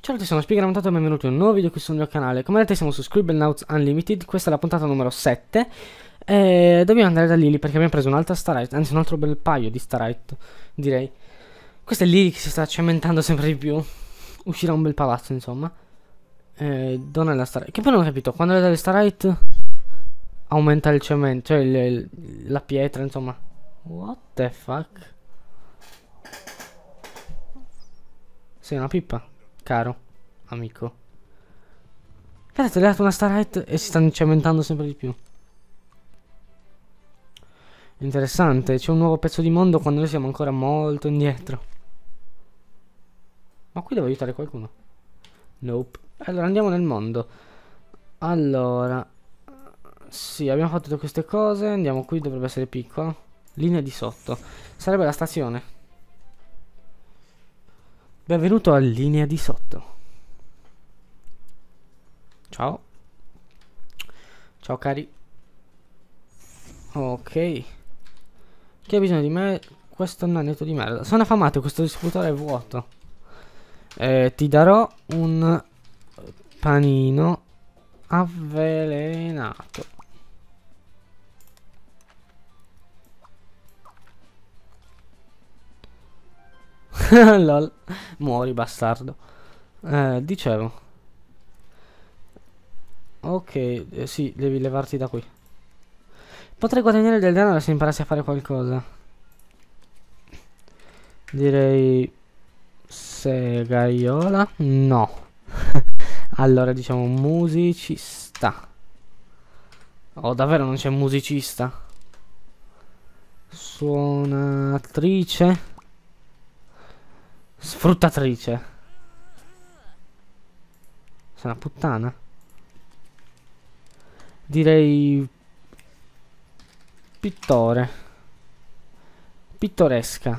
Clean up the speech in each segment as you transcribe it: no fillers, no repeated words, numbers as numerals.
Ciao a tutti, sono Spiegramentato e benvenuti in un nuovo video qui sul mio canale. Come vedete siamo su Scribblenauts Unlimited, questa è la puntata numero 7 e dobbiamo andare da Lily perché abbiamo preso un'altra Starite, anzi un altro bel paio di Starite, direi. Questa è Lily che si sta cementando sempre di più, uscirà un bel palazzo insomma. Donna la Starite, che poi non ho capito, quando le dà le Starite aumenta il cemento, cioè la pietra insomma. What the fuck? Sei una pippa, caro amico. Guardate, le ha dato una Starite e si stanno cementando sempre di più. Interessante, c'è un nuovo pezzo di mondo quando noi siamo ancora molto indietro. Ma qui devo aiutare qualcuno? Nope. Allora andiamo nel mondo. Allora, sì, abbiamo fatto tutte queste cose. Andiamo qui, dovrebbe essere piccolo. Linea di sotto. Sarebbe la stazione. Benvenuto a Linea di sotto. Ciao. Ciao cari. Ok. Chi ha bisogno di me? Questo è un nanetto di merda. Sono affamato, questo distributore è vuoto. Ti darò un panino avvelenato. Lol. Muori bastardo. Dicevo. Ok, sì, devi levarti da qui. Potrei guadagnare del denaro se imparassi a fare qualcosa. Direi segaiola? No. Allora diciamo musicista. Oh, davvero non c'è musicista? Suonatrice. Sfruttatrice. Sei una puttana. Direi pittore. Pittoresca.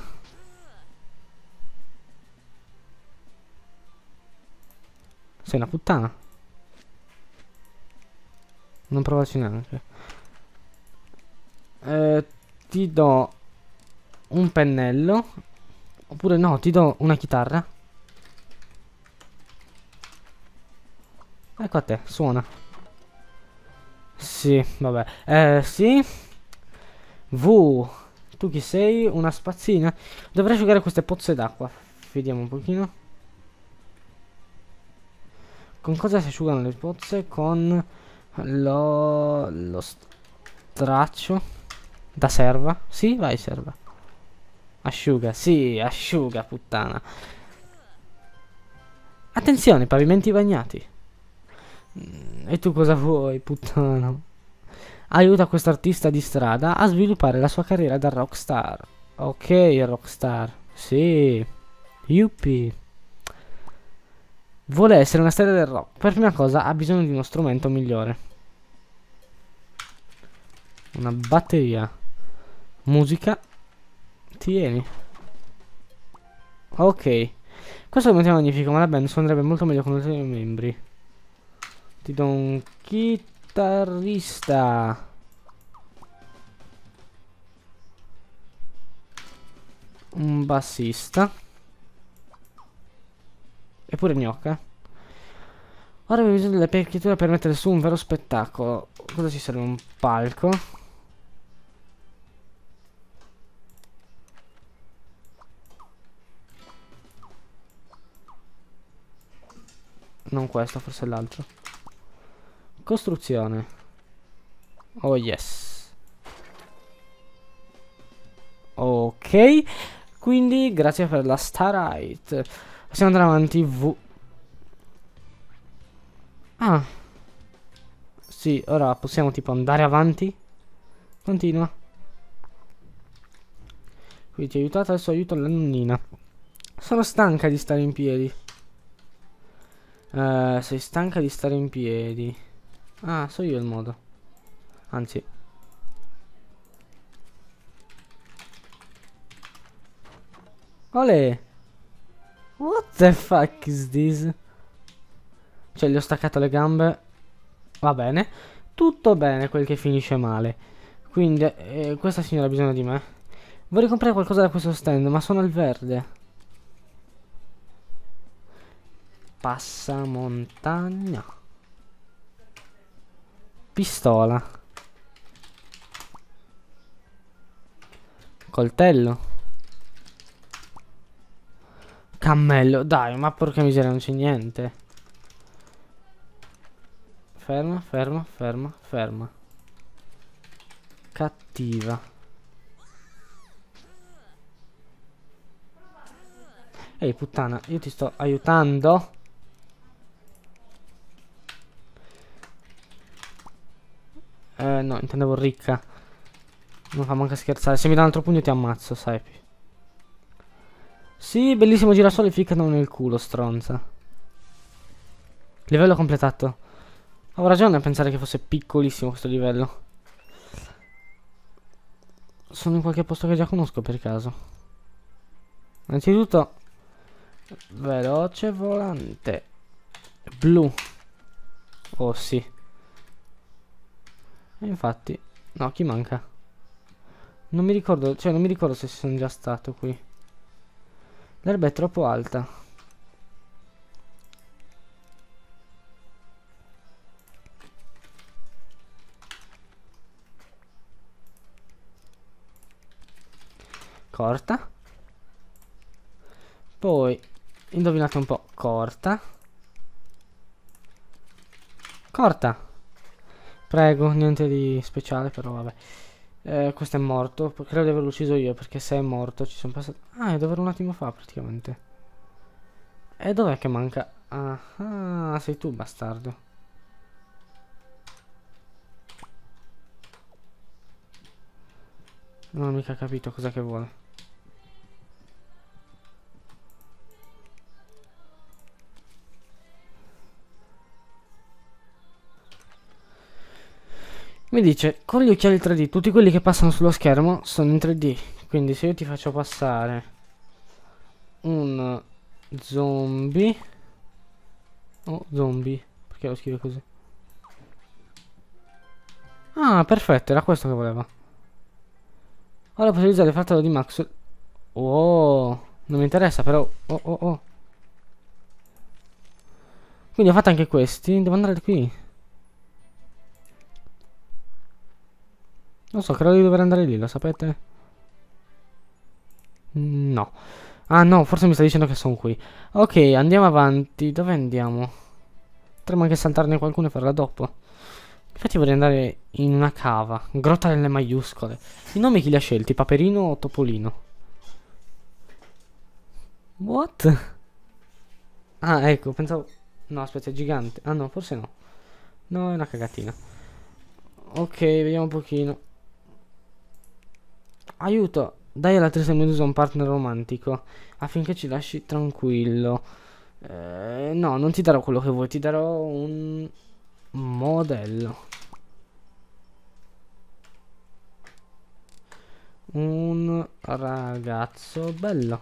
Sei una puttana. Non provarci neanche. Ti do un pennello. Oppure no, ti do una chitarra. Ecco a te, suona. Sì, vabbè. Sì. Tu chi sei? Una spazzina? Dovrei asciugare queste pozze d'acqua. Vediamo un pochino. Con cosa si asciugano le pozze? Con lo straccio da serva. Sì, vai serva. Asciuga, sì, asciuga, puttana. Attenzione, pavimenti bagnati. E tu cosa vuoi, puttana? Aiuta questo artista di strada a sviluppare la sua carriera da rockstar. Ok, rockstar. Sì. Yuppie. Vuole essere una stella del rock. Per prima cosa ha bisogno di uno strumento migliore. Una batteria. Musica. Tieni. Ok. Questo è un magnifico, ma la band suonerebbe molto meglio con i tuoi membri. Ti do un chitarrista. Un bassista. Eppure gnocca. Ora abbiamo bisogno delle apparecchiature per mettere su un vero spettacolo. Cosa ci serve? Un palco. Non questo, forse l'altro. Costruzione. Oh yes. Ok. Quindi grazie per la Starite. Possiamo andare avanti. Ah. Sì, ora possiamo tipo andare avanti. Continua. Quindi ti ho aiutato, adesso aiuto la nonnina. Sono stanca di stare in piedi. Sei stanca di stare in piedi. Ah, so io il modo. Anzi. Olè. What the fuck is this? Cioè, gli ho staccato le gambe. Va bene. Tutto bene quel che finisce male. Quindi, questa signora ha bisogno di me. Vorrei comprare qualcosa da questo stand, ma sono al verde. Passamontagna. Pistola. Coltello. Cammello. Dai, ma porca miseria, non c'è niente. Ferma, ferma, ferma, ferma. Cattiva. Ehi, puttana, io ti sto aiutando. No, intendevo ricca. Non fa manca scherzare. Se mi dà un altro pugno ti ammazzo, sai. Sì, bellissimo girasole, ficcano nel culo, stronza. Livello completato. Ho ragione a pensare che fosse piccolissimo questo livello. Sono in qualche posto che già conosco per caso. Innanzitutto, veloce volante. Blu. Oh sì. E infatti, no, chi manca? Non mi ricordo, cioè non mi ricordo se sono già stato qui. L'erba è troppo alta. Corta. Poi, indovinate un po', corta. Corta. Prego, niente di speciale, però vabbè. Questo è morto. Credo di averlo ucciso io, perché se è morto ci sono passato. Ah, è davvero un attimo fa, praticamente. E dov'è che manca? Ah, sei tu, bastardo. Non ho mica capito cosa che vuole. Mi dice, con gli occhiali 3D, tutti quelli che passano sullo schermo sono in 3D. Quindi se io ti faccio passare un zombie. Oh, zombie. Perché lo scrive così? Ah, perfetto, era questo che voleva. Ora posso utilizzare il fratello di Maxwell. Oh, non mi interessa però. Oh, oh, oh. Quindi ho fatto anche questi. Devo andare qui. Non so, credo di dover andare lì, lo sapete? No. Ah no, forse mi sta dicendo che sono qui. Ok, andiamo avanti. Dove andiamo? Potremmo anche saltarne qualcuno e farla dopo. Infatti vorrei andare in una cava. Grotta nelle maiuscole. I nomi chi li ha scelti? Paperino o Topolino? What? Ah, ecco, pensavo... No, aspetta, è gigante. Ah no, forse no. No, è una cagatina. Ok, vediamo un pochino. Aiuto! Dai alla triste Medusa un partner romantico affinché ci lasci tranquillo. No, non ti darò quello che vuoi, ti darò un modello. Un ragazzo bello.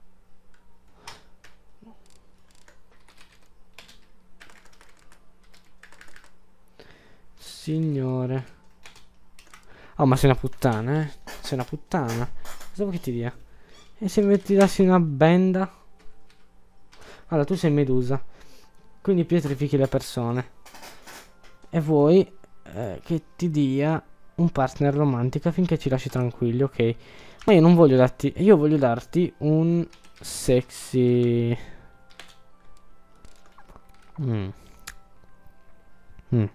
Signore. Oh, ma sei una puttana, eh? Sei una puttana. Cosa vuoi che ti dia? E se mi ti dassi una benda? Allora, tu sei Medusa. Quindi pietrifichi le persone. E vuoi che ti dia un partner romantico affinché ci lasci tranquilli, ok? Ma io non voglio darti... Io voglio darti un sexy... Mm. Mm.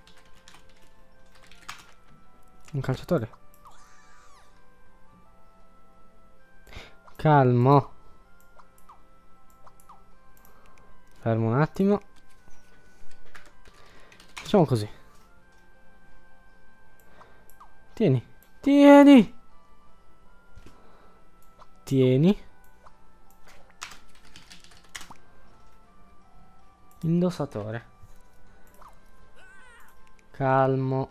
Un calciatore. Calmo. Fermo un attimo. Facciamo così. Tieni. Tieni. Tieni. Indossatore. Calmo.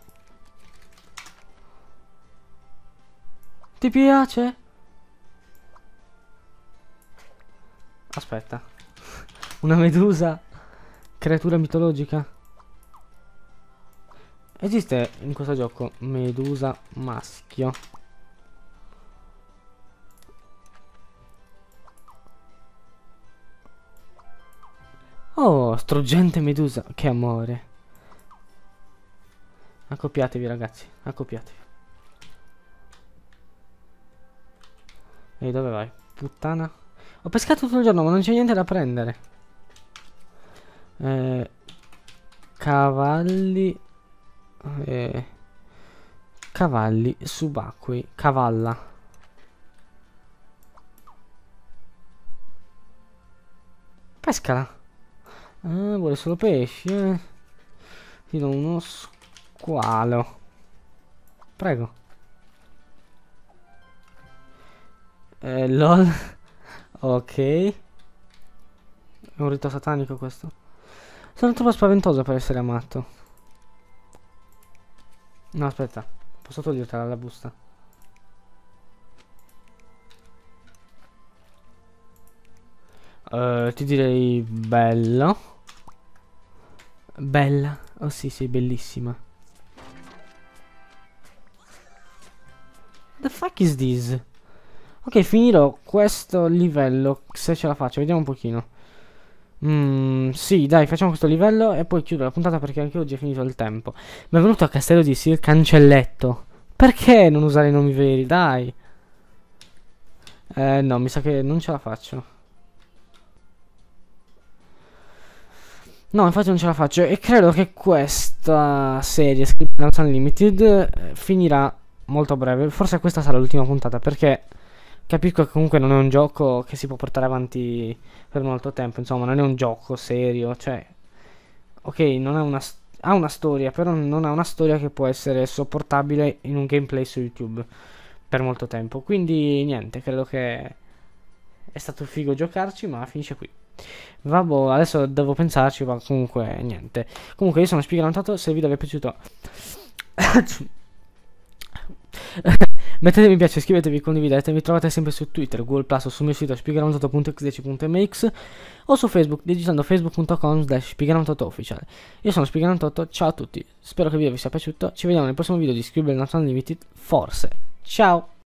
Ti piace? Aspetta. Una medusa? Creatura mitologica? Esiste in questo gioco medusa maschio? Oh, struggente medusa, che amore. Accoppiatevi ragazzi, accoppiatevi. Ehi, dove vai? Puttana. Ho pescato tutto il giorno, ma non c'è niente da prendere. Cavalli. Cavalli subacquei. Cavalla. Pescala. Ah, vuole solo pesci, Ti do uno squalo. Prego. LOL. Ok. È un rito satanico questo. Sono troppo spaventoso per essere amato. No, aspetta. Posso togliertela la busta? Ti direi bello. Bella. Oh sì, sei bellissima. The fuck is this? Ok, finirò questo livello, se ce la faccio, vediamo un pochino. Sì, dai, facciamo questo livello e poi chiudo la puntata perché anche oggi è finito il tempo. Benvenuto a Castello di Sil Cancelletto. Perché non usare i nomi veri, dai? No, mi sa che non ce la faccio. No, infatti non ce la faccio e credo che questa serie, Scribblenauts Unlimited, finirà molto a breve. Forse questa sarà l'ultima puntata perché capisco che comunque non è un gioco che si può portare avanti per molto tempo. Insomma, non è un gioco serio. Cioè, ok, non è ha una storia, però non ha una storia che può essere sopportabile in un gameplay su YouTube per molto tempo. Quindi, niente, credo che è stato figo giocarci, ma finisce qui. Vabbè, adesso devo pensarci, ma comunque niente. Comunque io sono Spiegalantato, se il video vi è piaciuto mettete mi piace, iscrivetevi, condividete. Mi trovate sempre su Twitter, Google Plus o sul mio sito spiegalantato.xdc.mx o su Facebook digitando facebook.com/spiegalantato-official. Io sono Spiegalantato, ciao a tutti, spero che il video vi sia piaciuto. Ci vediamo nel prossimo video di Scribblenauts Unlimited, forse. Ciao!